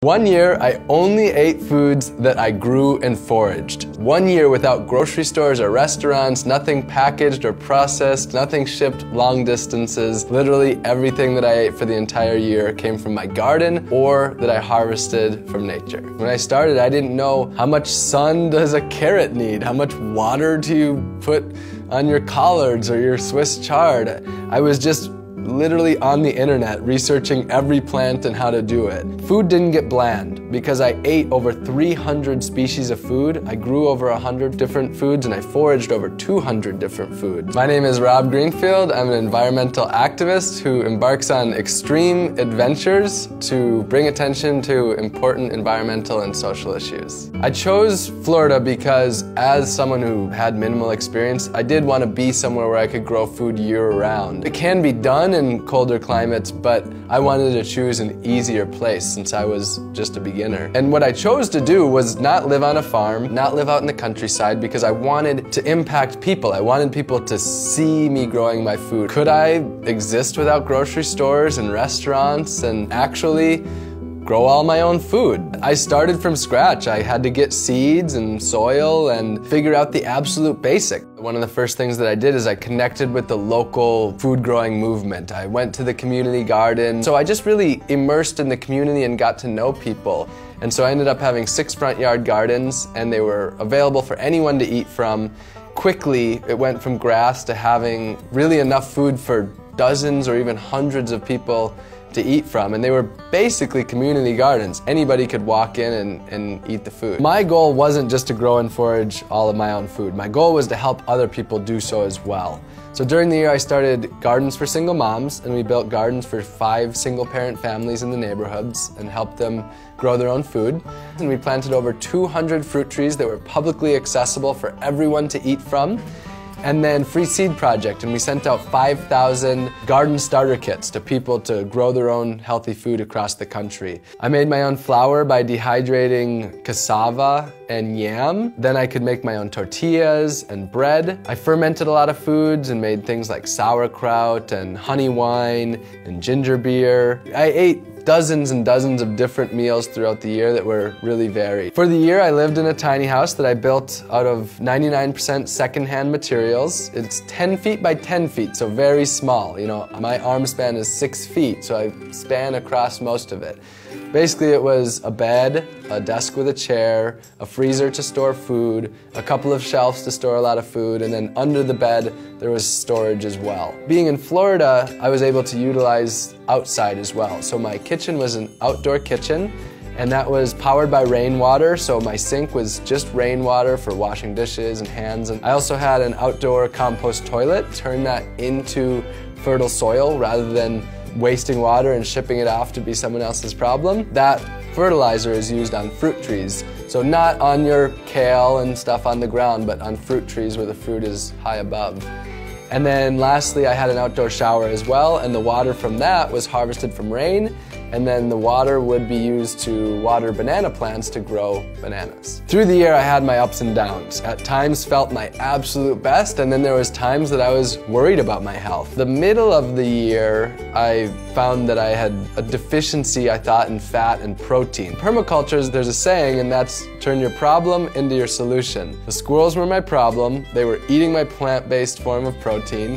1 year, I only ate foods that I grew and foraged. 1 year without grocery stores or restaurants, nothing packaged or processed, nothing shipped long distances. Literally everything that I ate for the entire year came from my garden or that I harvested from nature. When I started, I didn't know how much sun does a carrot need? How much water do you put on your collards or your Swiss chard? I was just literally on the internet researching every plant and how to do it. Food didn't get bland because I ate over 300 species of food. I grew over 100 different foods and I foraged over 200 different foods. My name is Rob Greenfield. I'm an environmental activist who embarks on extreme adventures to bring attention to important environmental and social issues. I chose Florida because as someone who had minimal experience, I did want to be somewhere where I could grow food year-round. It can be done in colder climates, but I wanted to choose an easier place since I was just a beginner. And what I chose to do was not live on a farm, not live out in the countryside, because I wanted to impact people. I wanted people to see me growing my food. Could I exist without grocery stores and restaurants and actually grow all my own food? I started from scratch. I had to get seeds and soil and figure out the absolute basic. One of the first things that I did is I connected with the local food growing movement. I went to the community garden. So I just really immersed in the community and got to know people. And so I ended up having 6 front yard gardens and they were available for anyone to eat from. Quickly, it went from grass to having really enough food for dozens or even hundreds of people to eat from, and they were basically community gardens. Anybody could walk in and eat the food. My goal wasn't just to grow and forage all of my own food. My goal was to help other people do so as well. So during the year I started Gardens for Single Moms, and we built gardens for 5 single parent families in the neighborhoods and helped them grow their own food. And we planted over 200 fruit trees that were publicly accessible for everyone to eat from. And then Free Seed Project, and we sent out 5,000 garden starter kits to people to grow their own healthy food across the country. I made my own flour by dehydrating cassava and yam. Then I could make my own tortillas and bread. I fermented a lot of foods and made things like sauerkraut and honey wine and ginger beer. I ate dozens and dozens of different meals throughout the year that were really varied. For the year, I lived in a tiny house that I built out of 99% secondhand materials. It's 10 feet by 10 feet, so very small. You know, my arm span is 6 feet, so I span across most of it. Basically, it was a bed, a desk with a chair, a freezer to store food, a couple of shelves to store a lot of food, and then under the bed, there was storage as well. Being in Florida, I was able to utilize outside as well. So my kitchen was an outdoor kitchen, and that was powered by rainwater, so my sink was just rainwater for washing dishes and hands. And I also had an outdoor compost toilet, turn that into fertile soil rather than wasting water and shipping it off to be someone else's problem. That fertilizer is used on fruit trees. So not on your kale and stuff on the ground, but on fruit trees where the fruit is high above. And then lastly, I had an outdoor shower as well, and the water from that was harvested from rain, and then the water would be used to water banana plants to grow bananas. Through the year, I had my ups and downs. At times felt my absolute best, and then there was times that I was worried about my health. The middle of the year, I found that I had a deficiency, I thought, in fat and protein. Permaculture, there's a saying, and that's turn your problem into your solution. The squirrels were my problem. They were eating my plant-based form of protein,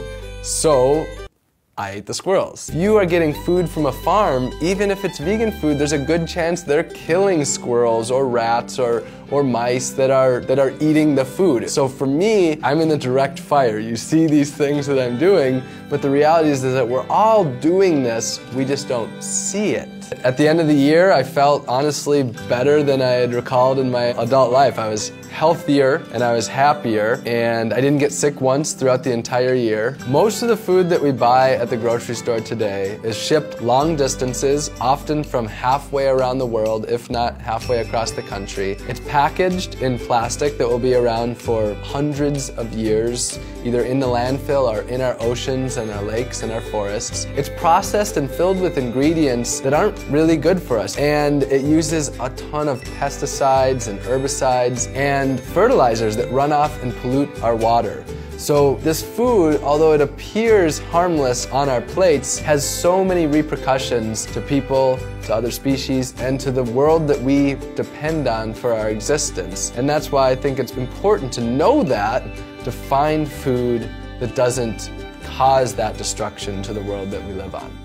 so I ate the squirrels. If you are getting food from a farm, even if it's vegan food, there's a good chance they're killing squirrels or rats or mice that are eating the food. So for me, I'm in the direct fire. You see these things that I'm doing, but the reality is that we're all doing this, we just don't see it. At the end of the year, I felt honestly better than I had recalled in my adult life. I was healthier and I was happier, and I didn't get sick once throughout the entire year. Most of the food that we buy at the grocery store today is shipped long distances, often from halfway around the world, if not halfway across the country. It's packaged in plastic that will be around for hundreds of years, either in the landfill or in our oceans and our lakes and our forests. It's processed and filled with ingredients that aren't really good for us, and it uses a ton of pesticides and herbicides and fertilizers that run off and pollute our water. So this food, although it appears harmless on our plates, has so many repercussions to people, to other species, and to the world that we depend on for our existence. And that's why I think it's important to know that, to find food that doesn't cause that destruction to the world that we live on.